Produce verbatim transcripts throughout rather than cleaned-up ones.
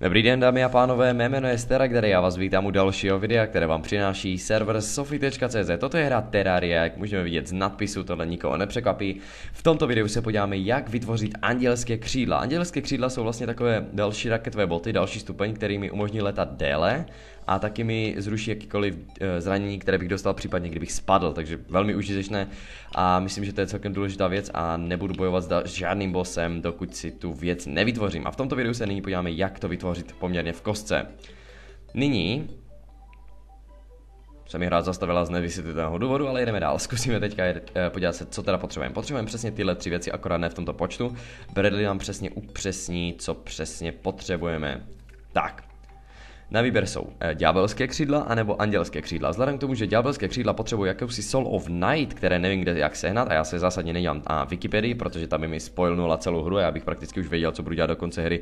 Dobrý den, dámy a pánové, mé jméno je Steragder, já vás vítám u dalšího videa, které vám přináší server Sofie tečka cé zet. Toto je hra Terraria, jak můžeme vidět z nadpisu, tohle nikoho nepřekvapí. V tomto videu se podíváme, jak vytvořit andělské křídla. Andělské křídla jsou vlastně takové další raketové boty, další stupeň, který mi umožní letat déle a taky mi zruší jakýkoliv zranění, které bych dostal případně, kdybych spadl, takže velmi užitečné a myslím, že to je celkem důležitá věc a nebudu bojovat s žádným bossem, dokud si tu věc nevytvořím. A v tomto videu se nyní podíváme, jak to vytvořit poměrně v kostce. Nyní se mi hra zastavila z nevysvětlitelného důvodu, ale jdeme dál. Zkusíme teďka podívat se, co teda potřebujeme. Potřebujeme přesně tyhle tři věci, akorát ne v tomto počtu. Bradley nám přesně upřesní, co přesně potřebujeme. Tak. Na výběr jsou eh, ďábelské křídla anebo andělské křídla. Vzhledem k tomu, že ďábelské křídla potřebují jakousi Soul of Night, které nevím kde jak sehnat, a já se zásadně nedívám na Wikipedii, protože tam by mi spoilnula celou hru a já bych prakticky už věděl, co budu dělat do konce hry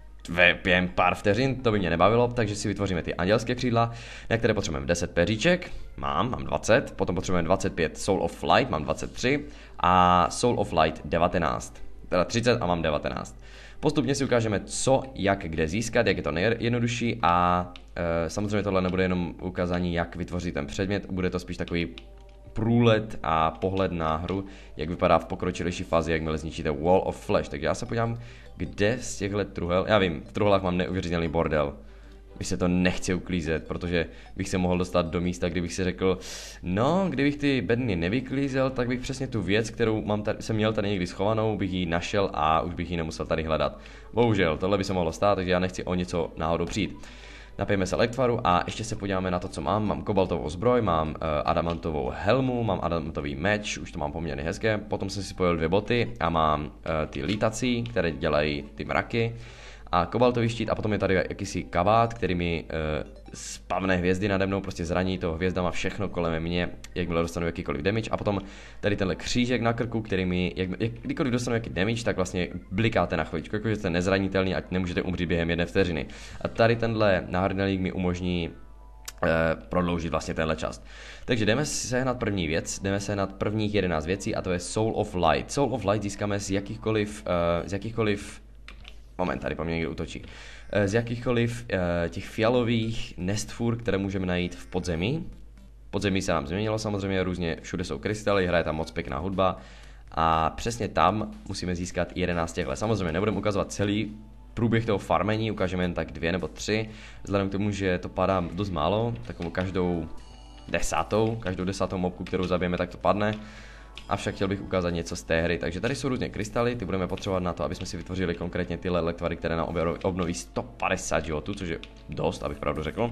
ve během pár vteřin, to by mě nebavilo, takže si vytvoříme ty andělské křídla, na které potřebujeme deset peříček, mám, mám dvacet, potom potřebujeme dvacet pět Soul of Light, mám dvacet tři a Soul of Light devatenáct, teda třicet a mám devatenáct. Postupně si ukážeme, co, jak, kde získat, jak je to nejjednodušší a e, samozřejmě tohle nebude jenom ukázání, jak vytvořit ten předmět, bude to spíš takový průlet a pohled na hru, jak vypadá v pokročilejší fázi, jakmile zničíte Wall of Flash. Takže já se podívám, kde z těchto truhel, já vím, v truhlách mám neuvěřitelný bordel. Když se to nechci uklízet, protože bych se mohl dostat do místa, kdybych si řekl, no, kdybych ty bedny nevyklízel, tak bych přesně tu věc, kterou mám tady, jsem měl tady někdy schovanou, bych ji našel a už bych ji nemusel tady hledat. Bohužel, tohle by se mohlo stát, takže já nechci o něco náhodou přijít. Napijeme se Lektvaru a ještě se podíváme na to, co mám. Mám kobaltovou zbroj, mám uh, adamantovou helmu, mám adamantový meč, už to mám poměrně hezké. Potom jsem si spojil dvě boty a mám uh, ty lítací, které dělají ty mraky. A kobaltový štít a potom je tady jakýsi kabát, který mi uh, spavne hvězdy nade mnou, prostě zraní to hvězdama všechno kolem mě, jakmile dostanu jakýkoliv damage. A potom tady tenhle křížek na krku, který mi, jak, jak, kdykoliv dostanu jaký damage, tak vlastně blikáte na chviličku, jakože jste nezranitelný, ať nemůžete umřít během jedné vteřiny. A tady tenhle náhrdelník mi umožní uh, prodloužit vlastně tenhle čas. Takže jdeme sehnat první věc, jdeme sehnat prvních jedenáct věcí a to je Soul of Light. Soul of Light získáme z jakýchkoliv, uh, z jakýchkoliv Moment, tady po mě někdo útočí. Z jakýchkoliv uh, těch fialových nestvůr, které můžeme najít v podzemí. Podzemí se nám změnilo samozřejmě, různě všude jsou krystaly, hraje tam moc pěkná hudba. A přesně tam musíme získat jedenáct těchto. Samozřejmě nebudeme ukazovat celý průběh toho farmení, ukážeme jen tak dvě nebo tři. Vzhledem k tomu, že to padá dost málo, takovou každou desátou, každou desátou mobku, kterou zabijeme, tak to padne. Avšak chtěl bych ukázat něco z té hry. Takže tady jsou různě krystaly, ty budeme potřebovat na to, aby jsme si vytvořili konkrétně tyhle lektvary, které nám obnoví sto padesát životů, což je dost, abych pravdu řekl.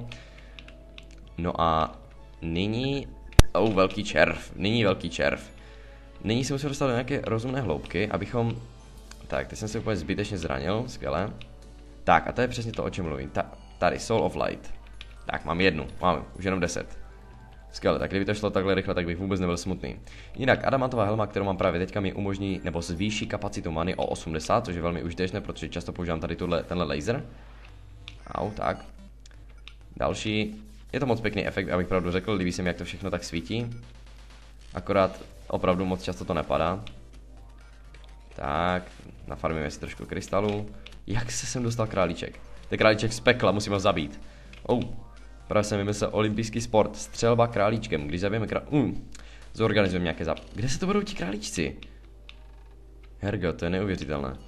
No a nyní, oh, velký červ, nyní velký červ. Nyní se musíme dostat do nějaké rozumné hloubky, abychom, tak, teď jsem se úplně zbytečně zranil, skvěle. Tak a to je přesně to, o čem mluvím, Ta, tady, Soul of Light. Tak, mám jednu, mám už jenom deset. Skvěle, tak kdyby to šlo takhle rychle, tak bych vůbec nebyl smutný. Jinak adamantová helma, kterou mám právě teďka, mi umožní nebo zvýší kapacitu many o osmdesát, což je velmi užitečné, protože často používám tady tuhle, tenhle laser. Au, tak. Další. Je to moc pěkný efekt, abych pravdu řekl, líbí se mi, jak to všechno tak svítí. Akorát opravdu moc často to nepadá. Tak, nafarmíme si trošku krystalů. Jak se sem dostal králíček? To je králíček z pekla, musím ho zabít. Oh. Právě jsem vymyslel olympijský sport, střelba králíčkem, když zabijeme král... Mm, zorganizujeme nějaké zap... Kde se to budou ti králíčci? Hergo, to je neuvěřitelné.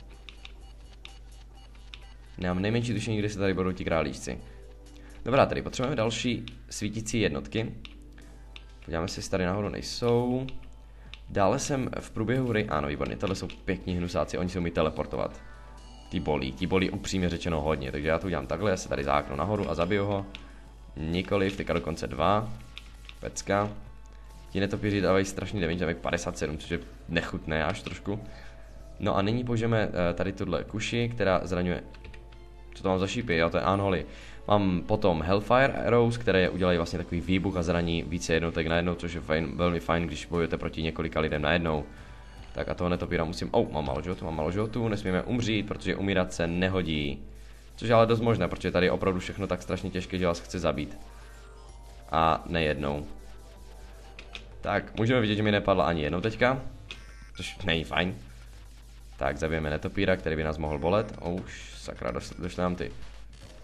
Nemám nejmenší tušení, kde se tady budou ti králíčci. Dobrá, tady potřebujeme další svítící jednotky. Podíváme se, jestli tady nahoru nejsou. Dále jsem v průběhu hry... Ano, výborně, tohle jsou pěkní hnusáci, oni se umí teleportovat. Ty bolí, ty bolí upřímně řečeno hodně, takže já to udělám takhle, já se tady záknu nahoru a zabiju ho. Nikoliv, teďka dokonce dva. Pecka. Ti netopíři dávají strašný damage, dávají padesát sedm, což je nechutné až trošku. No a nyní použijeme uh, tady tuhle kuši, která zraňuje... Co to mám za šípy? Jo, to je Unholy. Mám potom Hellfire Arrows, které udělají vlastně takový výbuch a zraní více jednotek najednou, což je fajn, velmi fajn, když bojujete proti několika lidem najednou. Tak a toho netopíra musím... Oh, mám málo životu, mám málo životu, nesmíme umřít, protože umírat se nehodí. Což je ale dost možné, protože tady je opravdu všechno tak strašně těžké, že vás chce zabít. A nejednou. Tak, můžeme vidět, že mi nepadla ani jednou teďka. Což není fajn. Tak, zabijeme netopíra, který by nás mohl bolet. Oh, už sakra, došly nám ty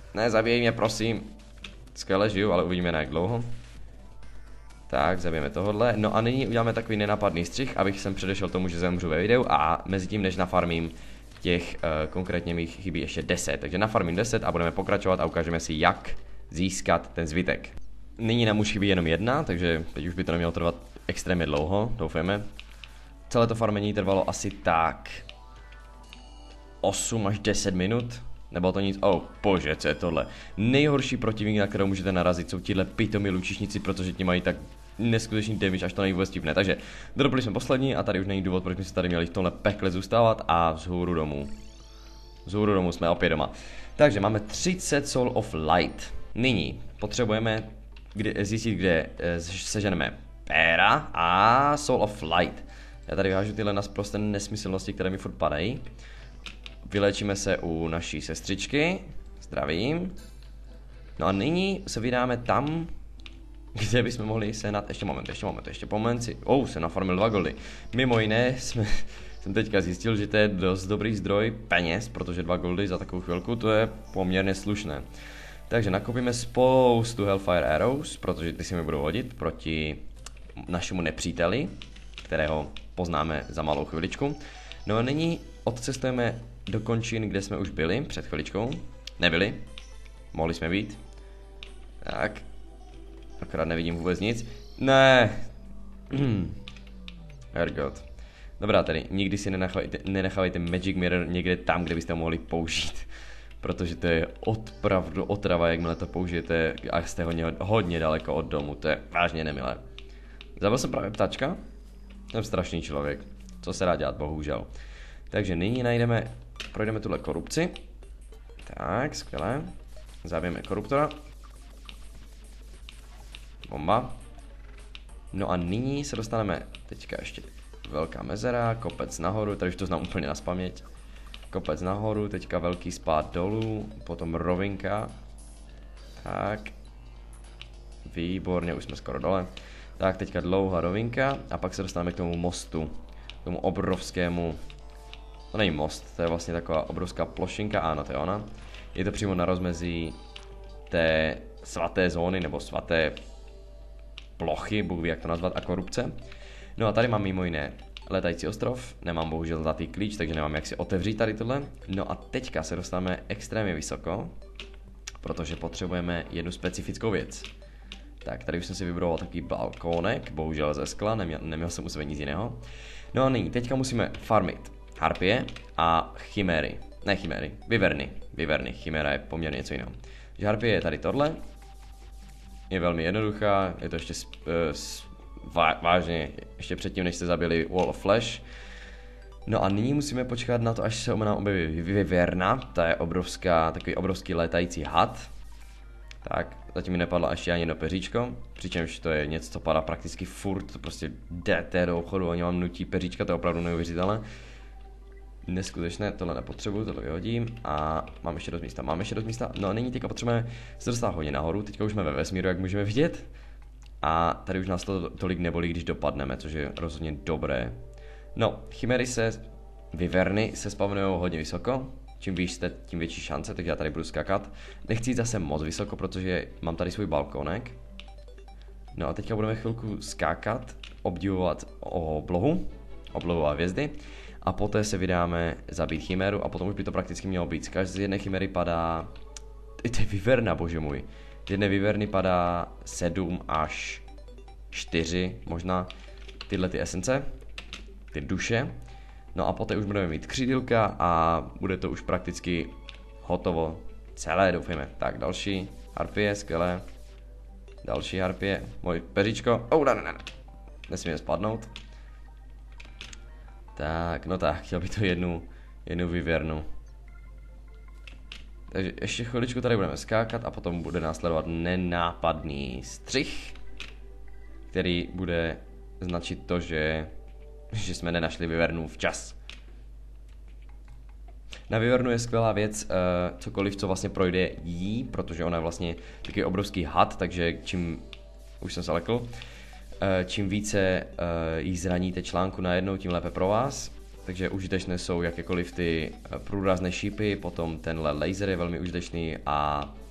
Ne, zabijej mě, prosím. Skvěle, žiju, ale uvidíme na jak dlouho. Tak, zabijeme tohle. No a nyní uděláme takový nenapadný střih, abych sem předešel tomu, že zemřu ve videu a mezi tím, než nafarmím těch, uh, konkrétně mi chybí ještě deset. Takže nafarmím deset a budeme pokračovat a ukážeme si, jak získat ten zbytek. Nyní nám už chybí jenom jedna, takže teď už by to nemělo trvat extrémně dlouho, doufáme. Celé to farmení trvalo asi tak osm až deset minut. Nebylo to nic, oh bože, co je tohle. Nejhorší protivník, na kterou můžete narazit, jsou tihle pitomí lučišníci, protože ti mají tak neskutečný damage, až to není vůbec vtipné. Takže dodobili jsme poslední a tady už není důvod, proč jsme se tady měli v tomhle pekle zůstávat a vzhůru domů. Vzhůru domů jsme opět doma. Takže máme třicet Soul of Light. Nyní potřebujeme kde, zjistit, kde e, seženeme péra a Soul of Light. Já tady vyhážu tyhle nasprosté nesmyslnosti, které mi furt padají. Vylečíme se u naší sestřičky. Zdravím. No a nyní se vydáme tam, kde bychom mohli sehnat, ještě moment, ještě moment, ještě moment si, oh, se nafarmil dva goldy. Mimo jiné jsme, jsem teďka zjistil, že to je dost dobrý zdroj peněz, protože dva goldy za takovou chvilku, to je poměrně slušné. Takže nakupíme spoustu Hellfire Arrows, protože ty si mi budou hodit proti našemu nepříteli, kterého poznáme za malou chviličku. No a nyní odcestujeme do končin, kde jsme už byli před chviličkou. Nebyli, mohli jsme být. Tak. Akorát nevidím vůbec nic. Ne. Hergot. Dobrá tedy, nikdy si nenechávejte, nenechávejte Magic Mirror někde tam, kde byste ho mohli použít. Protože to je opravdu otrava, jakmile to použijete a jste hodně, hodně daleko od domu. To je vážně nemilé. Zabil jsem právě ptačka? Jsem strašný člověk. Co se dá dělat, bohužel. Takže nyní najdeme, projdeme tuhle korupci. Tak, skvělé. Zabijeme koruptora. Bomba. No a nyní se dostaneme, teďka ještě velká mezera, kopec nahoru, tady už to znám úplně nazpaměť. Kopec nahoru, teďka velký spád dolů, potom rovinka. Tak. Výborně, už jsme skoro dole. Tak, teďka dlouhá rovinka a pak se dostaneme k tomu mostu. K tomu obrovskému, to není most, to je vlastně taková obrovská plošinka, ano, to je ona. Je to přímo na rozmezí té svaté zóny, nebo svaté plochy, Bůh ví jak to nazvat, a korupce. No a tady mám mimo jiné letající ostrov, nemám bohužel zlatý klíč, takže nemám jak si otevřít tady tohle. No a teďka se dostáváme extrémně vysoko, protože potřebujeme jednu specifickou věc. Tak, tady už jsem si vybral takový balkónek, bohužel ze skla, neměl, neměl jsem u sebe nic jiného. No a nyní, teďka musíme farmit harpie a chiméry, ne chiméry, vyverny, vyverny, chiméra je poměrně něco jiného. Takže harpie je tady tohle, je velmi jednoduchá, je to ještě uh, vážně, ještě předtím, než jste zabili Wall of Flash. No a nyní musíme počkat na to, až se nám objeví vyverna, ta je obrovská, takový obrovský létající had. Tak, zatím mi nepadla ještě ani jedno peříčko, přičemž to je něco, co padá prakticky furt, to prostě jdete do obchodu, oni vám nutí peříčka, to je opravdu neuvěřitelné. Neskutečné, tohle nepotřebuju, tohle vyhodím a mám ještě dost místa, mám ještě dost místa, no a nyní teďka potřebujeme se dostat hodně nahoru, teďka už jsme ve vesmíru, jak můžeme vidět. A tady už nás to tolik nebolí, když dopadneme, což je rozhodně dobré. No, chimery se, vyverny se spavnují hodně vysoko. Čím výš jste, tím větší šance, takže já tady budu skákat. Nechci jít zase moc vysoko, protože mám tady svůj balkónek. No a teďka budeme chvilku skákat, obdivovat oblohu, oblohu a hvězdy. A poté se vydáme zabít chimeru a potom už by to prakticky mělo být. Z každé jedné chimery padá... To je vyverna, bože můj. Z jedné vyverny padá sedm až čtyři možná tyhle ty esence, ty duše. No a poté už budeme mít křídilka a bude to už prakticky hotovo celé, doufejme. Tak další harpie, skvělé. Další harpie, můj peříčko. Oh, ne, ne, ne. Nesmíme spadnout. Tak, no tak, chtěl bych to jednu, jednu vyvěrnu. Takže ještě chviličku tady budeme skákat a potom bude následovat nenápadný střih, který bude značit to, že, že jsme nenašli vyvernu včas. Na vyvernu je skvělá věc, uh, cokoliv, co vlastně projde jí, protože ona je vlastně takový obrovský had, takže čím, už jsem se lekl, uh, čím více uh, jí zraníte článku najednou, tím lépe pro vás. Takže užitečné jsou jakékoliv ty průrazné šípy, potom tenhle laser je velmi užitečný a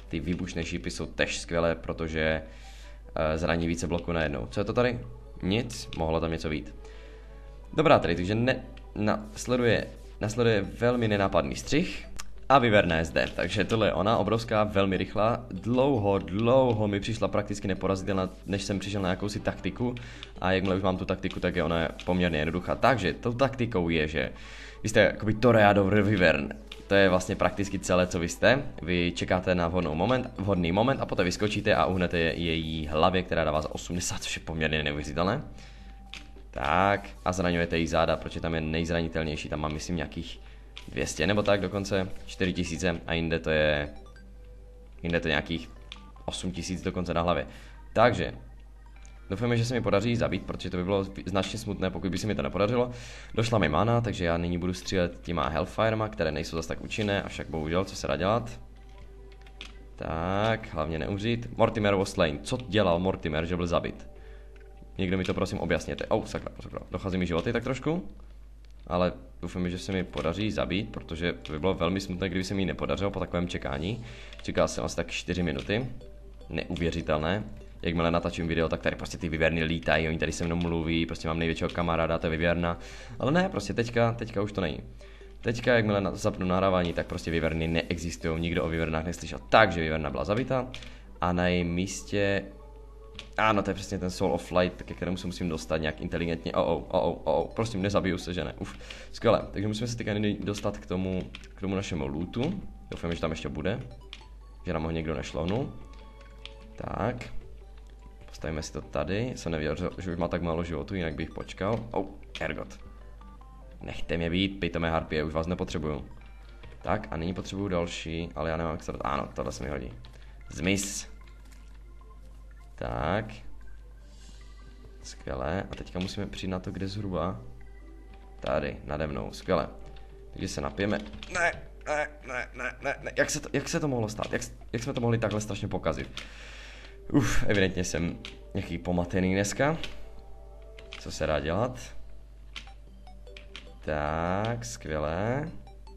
ty výbušné šípy jsou tež skvělé, protože uh, zraní více bloků najednou. Co je to tady? Nic, mohlo tam něco být. Dobrá tedy, takže ne, nasleduje, nasleduje velmi nenápadný střih a Wyverna je zde, takže tohle je ona, obrovská, velmi rychlá, dlouho, dlouho mi přišla prakticky neporazitelná, než jsem přišel na jakousi taktiku a jakmile už mám tu taktiku, tak je ona poměrně jednoduchá. Takže tou taktikou je, že vy jste jakoby toreador Wyvern, to je vlastně prakticky celé, co vy jste, vy čekáte na vhodný moment, vhodný moment a poté vyskočíte a uhnete její hlavě, která dává za osmdesát, což je poměrně neuvěřitelné. Tak a zraňujete jí záda, protože tam je nejzranitelnější, tam mám myslím nějakých dvě stě nebo tak dokonce, čtyři tisíce a jinde to je, jinde to nějakých osm tisíc dokonce na hlavě. Takže doufáme, že se mi podaří zabít, protože to by bylo značně smutné, pokud by se mi to nepodařilo. Došla mi mana, takže já nyní budu střílet těma Hellfirema, které nejsou zase tak účinné, avšak bohužel, co se dá dělat. Tak, hlavně neumřít. Mortimer was slain. Co dělal Mortimer, že byl zabit? Někdo mi to prosím objasněte. Oh, sakra, sakra. Dochází mi životy tak trošku. Ale doufám, že se mi podaří zabít, protože to by bylo velmi smutné, kdyby se mi nepodařilo po takovém čekání. Čekal jsem asi tak čtyři minuty. Neuvěřitelné. Jakmile natačím video, tak tady prostě ty Wyverny lítají, oni tady se mnou mluví, prostě mám největšího kamaráda, to je Wyverna. Ale ne, prostě teďka, teďka už to není. Teďka, jakmile zapnu nahrávání, tak prostě Wyverny neexistují, nikdo o Wyvernách neslyšel. Takže Wyverna byla zabita a na jejím místě... Ano, to je přesně ten Soul of Light, ke kterému se musím dostat nějak inteligentně. Oh, oh, oh, oh, oh, prosím, nezabiju se, že ne. Uf, skvěle. Takže musíme se teďka dostat k tomu, k tomu našemu lootu. Doufám, že tam ještě bude. Že nám ho někdo nešlohnul. Tak. Postavíme si to tady. Jsem nevěděl, že už má tak málo životu, jinak bych počkal. Oh, ergot. Nechte mě být, pitomé harpie, už vás nepotřebuju. Tak, a nyní potřebuju další, ale já nemám jak se... Ano, tohle se mi hodí. Zmiz. Tak. Skvěle. A teďka musíme přijít na to, kde zhruba. Tady, nade mnou. Skvěle. Takže se napijeme. Ne, ne, ne, ne, ne, ne. Jak se to, jak se to mohlo stát? Jak, jak jsme to mohli takhle strašně pokazit? Uf, evidentně jsem nějaký pomatený dneska. Co se dá dělat? Tak, skvěle.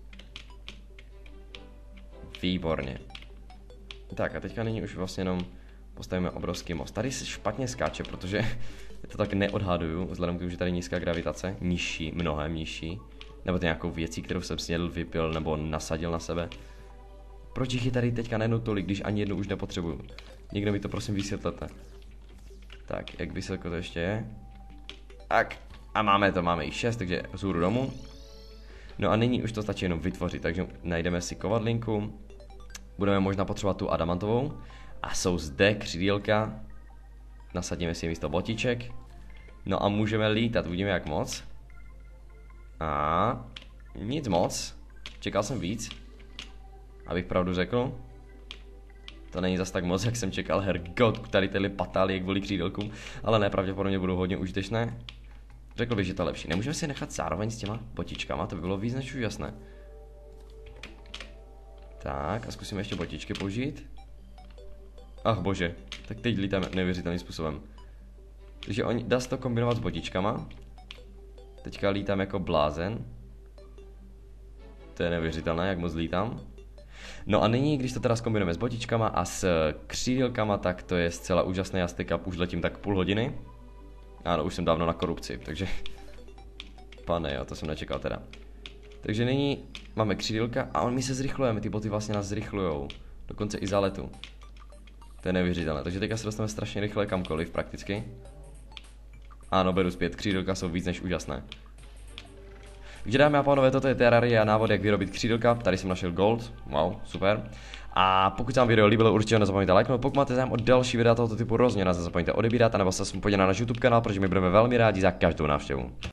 Výborně. Tak a teďka nyní už vlastně jenom postavíme obrovský most. Tady se špatně skáče, protože to tak neodhaduju, vzhledem k tomu, že tady nízká gravitace, nižší, mnohem nižší, nebo to nějakou věcí, kterou jsem snědl, vypil nebo nasadil na sebe. Proč jich je tady teďka najednou tolik, když ani jednu už nepotřebuju? Někdo mi to prosím vysvětlete. Tak, jak vysoko to ještě je? Tak, a máme to, máme jich šest, takže vzhůru domů. No a nyní už to stačí jenom vytvořit, takže najdeme si kovadlinku. Budeme možná potřebovat tu adamantovou. A jsou zde křídílka. Nasadíme si místo botiček. No a můžeme lítat, uvidíme jak moc. A nic moc. Čekal jsem víc. Abych pravdu řekl. To není zas tak moc, jak jsem čekal. Hergot, tady tyhle patálie kvůli křídílkům. Ale ne, pravděpodobně budou hodně užitečné. Řekl bych, že to je lepší. Nemůžeme si nechat zároveň s těma botičkama, to by bylo víc než úžasné. Tak, a zkusíme ještě botičky použít. Ach bože, tak teď lítáme neuvěřitelným způsobem. Takže oni, dá se to kombinovat s botičkama. Teďka lítám jako blázen. To je neuvěřitelné, jak moc lítám. No a nyní, když to teda zkombinujeme s botičkama a s křídilkama, tak to je zcela úžasné. Já steak up už letím tak půl hodiny. Ano, už jsem dávno na korupci, takže... Pane jo, to jsem nečekal teda. Takže nyní máme křídilka a on mi se zrychlujeme, ty boty vlastně nás zrychlujou. Dokonce i za letu. To je neuvěřitelné, takže teďka se dostaneme strašně rychle kamkoliv prakticky. Ano, beru zpět, křídilka jsou víc než úžasné. Takže dámy a pánové, toto je Terraria, návod jak vyrobit křídilka, tady jsem našel gold, wow, super. A pokud se vám video líbilo, určitě nezapomeňte lajknout, pokud máte zájem o další videa tohoto typu, rozhodně nás nezapomeňte odebírat, anebo se podívat na náš YouTube kanál, protože my budeme velmi rádi za každou návštěvu.